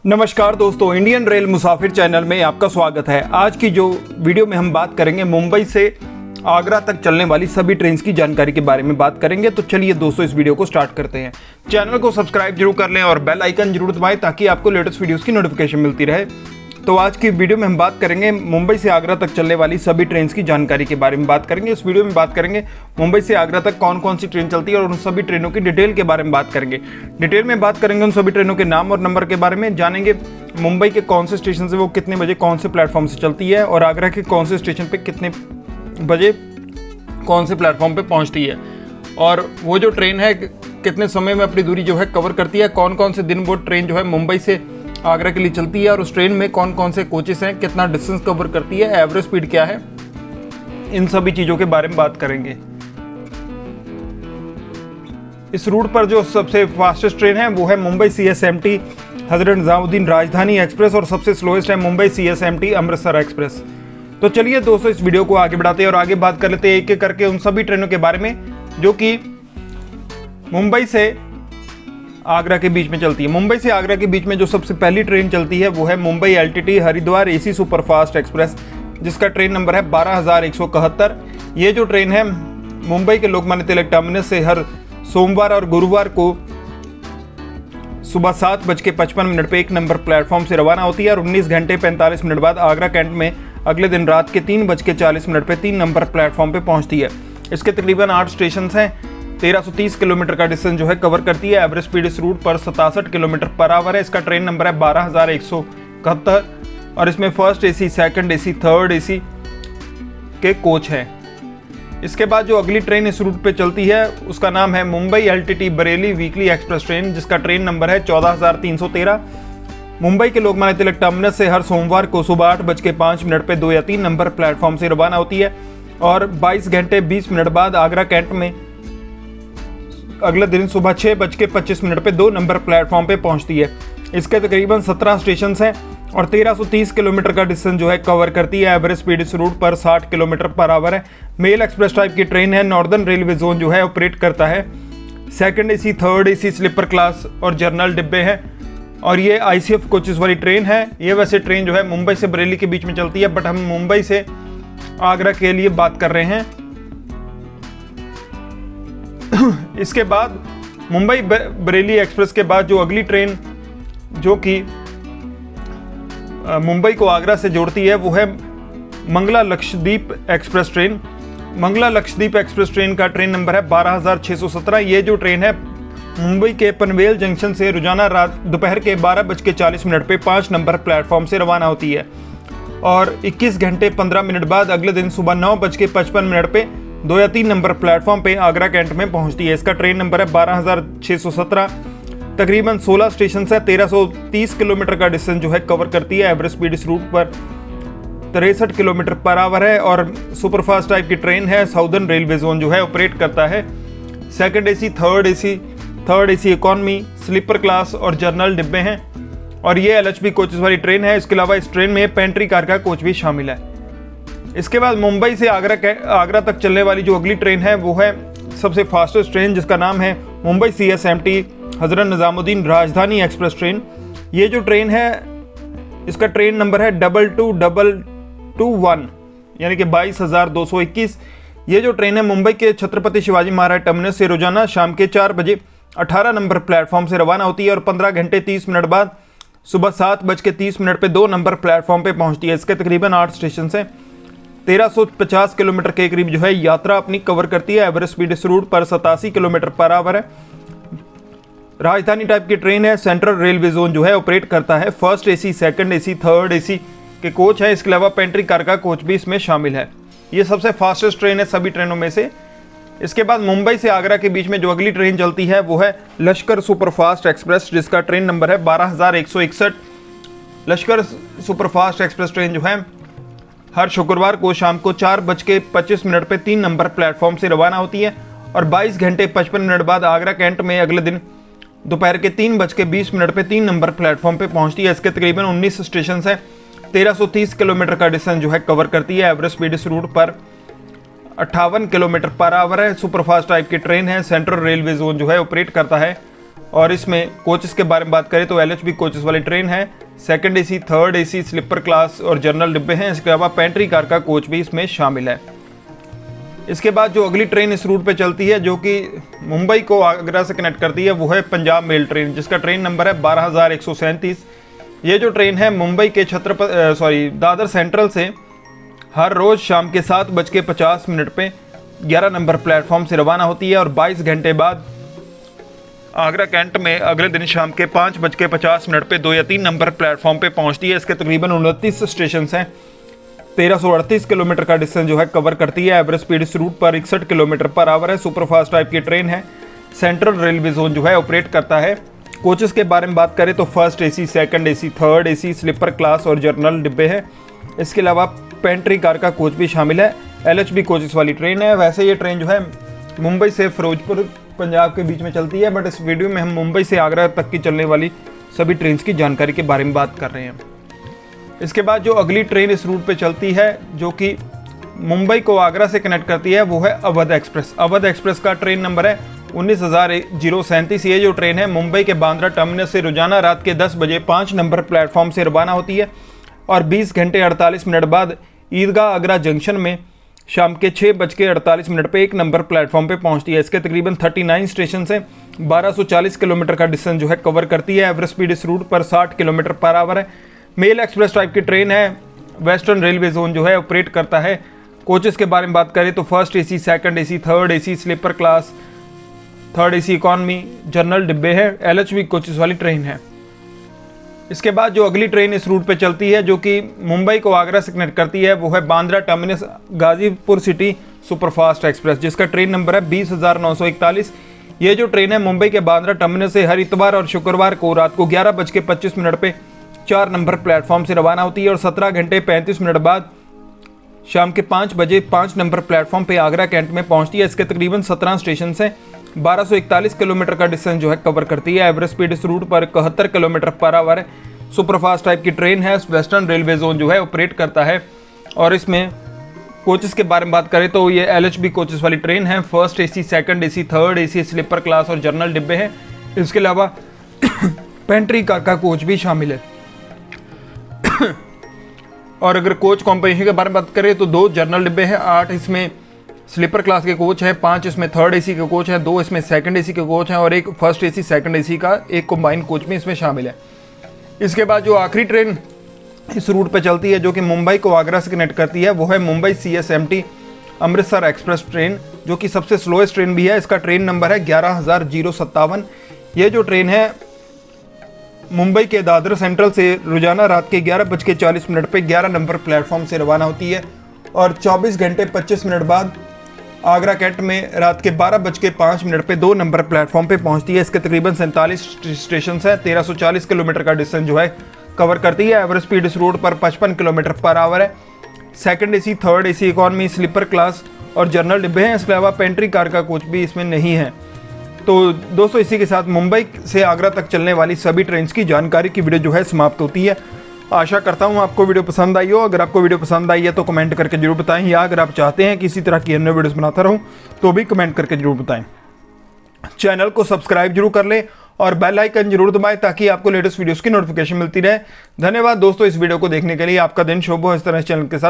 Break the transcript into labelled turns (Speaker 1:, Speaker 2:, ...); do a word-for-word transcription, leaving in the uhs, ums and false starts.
Speaker 1: नमस्कार दोस्तों, Indian rail मुसाफिर channel में आपका स्वागत है। आज की जो वीडियो में हम बात करेंगे मुंबई से आगरा तक चलने वाली सभी ट्रेन की जानकारी के बारे में बात करेंगे। तो चलिए दोस्तों, इस वीडियो को स्टार्ट करते हैं। चैनल को सब्सक्राइब जरूर कर लें और बेल आइकन जरूर दबाएं ताकि आपको लेटेस्ट वीडियोज़ की नोटिफिकेशन मिलती रहे। तो आज की वीडियो में हम बात करेंगे मुंबई से आगरा तक चलने वाली सभी ट्रेन की जानकारी के बारे में बात करेंगे। इस वीडियो में बात करेंगे मुंबई से आगरा तक कौन कौन सी ट्रेन चलती है और उन सभी ट्रेनों की डिटेल के बारे में बात करेंगे। डिटेल में बात करेंगे उन सभी ट्रेनों के नाम और नंबर के बारे में, जानेंगे मुंबई के कौन से स्टेशन से वो कितने बजे कौन से प्लेटफॉर्म से चलती है और आगरा के कौन से स्टेशन पे कितने बजे कौन से प्लेटफॉर्म पे पहुंचती है, और वो जो ट्रेन है कितने समय में अपनी दूरी जो है कवर करती है, कौन कौन से दिन वो ट्रेन जो है मुंबई से आगरा के लिए चलती है और उस ट्रेन में कौन कौन से कोचेस हैं, कितना डिस्टेंस कवर करती है, एवरेज स्पीड क्या है, इन सभी चीज़ों के बारे में बात करेंगे। इस रूट पर जो सबसे फास्टेस्ट ट्रेन है वो है Mumbai C S M T Hazrat Nizamuddin Rajdhani express और सबसे स्लोएस्ट है Mumbai C S M T Amritsar express. तो चलिए दोस्तों, इस वीडियो को आगे बढ़ाते हैं और आगे बात कर लेते हैं एक एक करके उन सभी ट्रेनों के बारे में जो कि मुंबई से आगरा के बीच में चलती है। मुंबई से आगरा के बीच में जो सबसे पहली ट्रेन चलती है वो है Mumbai L T T Haridwar AC superfast express, जिसका ट्रेन नंबर है बारह हज़ार एक सौ इकहत्तर। ये जो ट्रेन है मुंबई के लोकमान्य तिलक टर्मिनस से हर सोमवार और गुरुवार को सुबह सात बज के पचपन मिनट पर एक नंबर प्लेटफॉर्म से रवाना होती है और उन्नीस घंटे पैंतालीस मिनट बाद आगरा कैंट में अगले दिन रात के तीन बज के चालीस मिनट पर तीन नंबर प्लेटफॉर्म पर पहुँचती है। इसके तकरीबन आठ स्टेशन हैं, तेरह सौ तीस किलोमीटर का डिस्टेंस जो है कवर करती है। एवरेज स्पीड इस रूट पर सतासठ किलोमीटर पर आवर है। इसका ट्रेन नंबर है बारह हज़ार एक सौ इकहत्तर और इसमें first AC, second AC, third AC के कोच हैं। इसके बाद जो अगली ट्रेन इस रूट पे चलती है उसका नाम है Mumbai L T T Bareilly weekly express train, जिसका ट्रेन नंबर है चौदह हज़ार तीन सौ तेरह। मुंबई के लोकमान्य तिलक टर्मिनस से हर सोमवार को सुबह आठ बज के पाँच मिनट पर दो या तीन नंबर प्लेटफॉर्म से रवाना होती है और बाईस घंटे बीस मिनट बाद आगरा कैंट में अगले दिन सुबह छः बज के पच्चीस मिनट पर दो नंबर प्लेटफॉर्म पे पहुंचती है। इसके तकरीबन सत्रह स्टेशन हैं और तेरह सौ तीस किलोमीटर का डिस्टेंस जो है कवर करती है। एवरेज स्पीड इस रूट पर साठ किलोमीटर पर आवर है। मेल एक्सप्रेस टाइप की ट्रेन है। नॉर्दर्न रेलवे जोन जो है ऑपरेट करता है। Second AC, third AC, sleeper class और जर्नल डिब्बे हैं और ये आई सी एफ कोचेस वाली ट्रेन है। ये वैसे ट्रेन जो है मुंबई से बरेली के बीच में चलती है, बट हम मुंबई से आगरा के लिए बात कर रहे हैं। इसके बाद मुंबई बरेली एक्सप्रेस के बाद जो अगली ट्रेन जो कि मुंबई को आगरा से जोड़ती है वो है Mangala Lakshadweep express train. Mangala Lakshadweep express train का ट्रेन नंबर है बारह हज़ार छः सौ सत्रह। ये जो ट्रेन है मुंबई के पनवेल जंक्शन से रोजाना रात दोपहर के बारह बज के चालीस मिनट पर पाँच नंबर प्लेटफॉर्म से रवाना होती है और इक्कीस घंटे पंद्रह मिनट बाद अगले दिन सुबह नौ बज के पचपन मिनट पर दो या तीन नंबर प्लेटफॉर्म पे आगरा कैंट में पहुंचती है। इसका ट्रेन नंबर है बारह हज़ार छः सौ सत्रह। तकरीबन सोलह स्टेशन है, तेरह सौ तीस किलोमीटर का डिस्टेंस जो है कवर करती है। एवरेज स्पीड इस रूट पर तिरसठ किलोमीटर पर आवर है और सुपरफास्ट टाइप की ट्रेन है। साउदर्न रेलवे जोन जो है ऑपरेट करता है। Second AC, third AC, third AC economy, sleeper class और जर्नल डिब्बे हैं और ये एल एच बी कोचेस वाली ट्रेन है। इसके अलावा इस ट्रेन में पेंट्री कार का कोच भी शामिल है। इसके बाद मुंबई से आगरा आगरा तक चलने वाली जो अगली ट्रेन है वो है सबसे फास्टेस्ट ट्रेन, जिसका नाम है Mumbai C S M T Hazrat Nizamuddin Rajdhani express train. ये जो ट्रेन है इसका ट्रेन नंबर है double two double two one यानी कि बाईस हज़ार दो सौ इक्कीस। ये जो ट्रेन है मुंबई के छत्रपति शिवाजी महाराज टर्मिनस से रोजाना शाम के चार बजे अठारह नंबर प्लेटफॉर्म से रवाना होती है और पंद्रह घंटे तीस मिनट बाद सुबह सात बज के तीस मिनट पर दो नंबर प्लेटफॉर्म पर पहुँचती है। इसके तकरीबन आठ स्टेशन हैं, तेरह सौ पचास किलोमीटर के करीब जो है यात्रा अपनी कवर करती है। एवरेज स्पीड इस रूट पर सतासी किलोमीटर पर आवर है। राजधानी टाइप की ट्रेन है। सेंट्रल रेलवे जोन जो है ऑपरेट करता है। First AC, second AC, third AC के कोच है। इसके अलावा पेंट्री कार का कोच भी इसमें शामिल है। ये सबसे फास्टेस्ट ट्रेन है सभी ट्रेनों में से। इसके बाद मुंबई से आगरा के बीच में जो अगली ट्रेन चलती है वो है लश्कर सुपरफास्ट एक्सप्रेस, जिसका ट्रेन नंबर है बारह हज़ार एक सौ इकसठ। लश्कर सुपरफास्ट एक्सप्रेस ट्रेन जो है हर शुक्रवार को शाम को चार बज के पच्चीस मिनट पर तीन नंबर प्लेटफॉर्म से रवाना होती है और बाईस घंटे पचपन मिनट बाद आगरा कैंट में अगले दिन दोपहर के तीन बज के बीस मिनट पर तीन नंबर प्लेटफॉर्म पे पहुंचती है। इसके तकरीबन उन्नीस स्टेशन हैं, तेरह सौ तीस किलोमीटर का डिस्टेंस जो है कवर करती है। एवरेज स्पीड इस रूट पर अट्ठावन किलोमीटर पर आवर है। सुपरफास्ट टाइप की ट्रेन है। सेंट्रल रेलवे जोन जो है ऑपरेट करता है और इसमें कोचेस के बारे में बात करें तो एल एच बी कोचेस वाली ट्रेन है। Second AC, third AC, sleeper class और जनरल डिब्बे हैं। इसके अलावा पेंट्री कार का कोच भी इसमें शामिल है। इसके बाद जो अगली ट्रेन इस रूट पे चलती है जो कि मुंबई को आगरा से कनेक्ट करती है वो है पंजाब मेल ट्रेन, जिसका ट्रेन नंबर है बारह हज़ार एक सौ सैंतीस। ये जो ट्रेन है मुंबई के छत्रपति सॉरी दादर सेंट्रल से हर रोज़ शाम के सात बज के पचास मिनट पर ग्यारह नंबर प्लेटफॉर्म से रवाना होती है और बाईस घंटे बाद आगरा कैंट में अगले दिन शाम के पाँच बज के पचास मिनट पर दो या तीन नंबर प्लेटफॉर्म पे पहुंचती है। इसके तकरीबन उनतीस स्टेशन हैं। तेरह सौ अड़तीस किलोमीटर का डिस्टेंस जो है कवर करती है। एवरेज स्पीड इस रूट पर इकसठ किलोमीटर पर आवर है। सुपरफास्ट टाइप की ट्रेन है। सेंट्रल रेलवे जोन जो है ऑपरेट करता है। कोचेस के बारे में बात करें तो first AC, second AC, third AC, sleeper class और जनरल डिब्बे हैं। इसके अलावा पेंट्री कार का कोच भी शामिल है। एल एच बी कोचेस वाली ट्रेन है। वैसे ये ट्रेन जो है मुंबई से फिरोजपुर पंजाब के बीच में चलती है, बट इस वीडियो में हम मुंबई से आगरा तक की चलने वाली सभी ट्रेन की जानकारी के बारे में बात कर रहे हैं। इसके बाद जो अगली ट्रेन इस रूट पे चलती है जो कि मुंबई को आगरा से कनेक्ट करती है वो है अवध एक्सप्रेस। अवध एक्सप्रेस का ट्रेन नंबर है उन्नीस हज़ार जीरो सैंतीस। ये जो ट्रेन है मुंबई के बांद्रा टर्मिनस से रोजाना रात के दस बजे पाँच नंबर प्लेटफॉर्म से रवाना होती है और बीस घंटे अड़तालीस मिनट बाद ईदगाह आगरा जंक्शन में शाम के छः बज के अड़तालीस मिनट पर एक नंबर प्लेटफॉर्म पे पहुंचती है। इसके तकरीबन उनतालीस स्टेशन से बारह सौ चालीस किलोमीटर का डिस्टेंस जो है कवर करती है। एवरेज स्पीड इस रूट पर साठ किलोमीटर पर आवर है। मेल एक्सप्रेस टाइप की ट्रेन है। वेस्टर्न रेलवे जोन जो है ऑपरेट करता है। कोचेस के बारे में बात करें तो first AC, second AC, third AC, sleeper class, third AC economy, general डिब्बे हैं। एल एच बी कोचेस वाली ट्रेन है। इसके बाद जो अगली ट्रेन इस रूट पे चलती है जो कि मुंबई को आगरा से कनेक्ट करती है वो है Bandra terminus Ghazipur city superfast express, जिसका ट्रेन नंबर है बीस हज़ार नौ सौ इकतालीस। ये जो ट्रेन है मुंबई के बांद्रा टर्मिनस से हर इतवार और शुक्रवार को रात को ग्यारह बज के पच्चीस मिनट पर चार नंबर प्लेटफॉर्म से रवाना होती है और सत्रह घंटे पैंतीस मिनट बाद शाम के पाँच बजे पाँच नंबर प्लेटफॉर्म पे आगरा कैंट में पहुंचती है। इसके तकरीबन सत्रह स्टेशन से बारह सौ इकतालीस किलोमीटर का डिस्टेंस जो है कवर करती है। एवरेज स्पीड इस रूट पर इकहत्तर किलोमीटर पर आवर है। सुपरफास्ट टाइप की ट्रेन है। वेस्टर्न रेलवे जोन जो है ऑपरेट करता है और इसमें कोचेस के बारे में बात करें तो ये एल एच बी कोचेस वाली ट्रेन है। First AC, second AC, third AC, sleeper class और जनरल डिब्बे हैं। इसके अलावा पेंट्री कार का कोच भी शामिल है। और अगर कोच कॉम्पोजिशन के बारे में बात करें तो दो जनरल डिब्बे हैं, आठ इसमें स्लीपर क्लास के कोच हैं, पांच इसमें थर्ड एसी के कोच हैं, दो इसमें सेकंड एसी के कोच हैं और एक फर्स्ट एसी सेकंड एसी का एक कंबाइंड कोच भी इसमें शामिल है। इसके बाद जो आखिरी ट्रेन इस रूट पे चलती है जो कि मुंबई को आगरा से कनेक्ट करती है वो है Mumbai C S M T Amritsar express train, जो कि सबसे स्लोएस्ट ट्रेन भी है। इसका ट्रेन नंबर है ग्यारह हज़ार जीरो सत्तावन। ये जो ट्रेन है मुंबई के दादर सेंट्रल से रोजाना रात के ग्यारह बज के चालीस मिनट पर ग्यारह नंबर प्लेटफॉर्म से रवाना होती है और चौबीस घंटे पच्चीस मिनट बाद आगरा कैंट में रात के बारह बज के पाँच मिनट पर दो नंबर प्लेटफॉर्म पे पहुंचती है। इसके तकरीबन सैंतालीस स्टेशन है। तेरह सौ चालीस किलोमीटर का डिस्टेंस जो है कवर करती है। एवरेज स्पीड इस रोड पर पचपन किलोमीटर पर आवर है। Second AC, third AC economy, sleeper class और जनरल डिब्बे हैं। इसके अलावा पेंट्री कार का कोच भी इसमें नहीं है। तो दोस्तों इसी के साथ मुंबई से आगरा तक चलने वाली सभी ट्रेन की जानकारी की वीडियो जो है समाप्त होती है। आशा करता हूँ आपको वीडियो पसंद आई हो। अगर आपको वीडियो पसंद आई है तो कमेंट करके जरूर बताएं, या अगर आप चाहते हैं कि इसी तरह की अन्य वीडियोस बनाता रहूं तो भी कमेंट करके जरूर बताएं। चैनल को सब्सक्राइब जरूर कर लें और बेल आइकन जरूर दबाएं ताकि आपको लेटेस्ट वीडियोस की नोटिफिकेशन मिलती रहे। धन्यवाद दोस्तों इस वीडियो को देखने के लिए। आपका दिन शुभ हो। इस तरह चैनल के साथ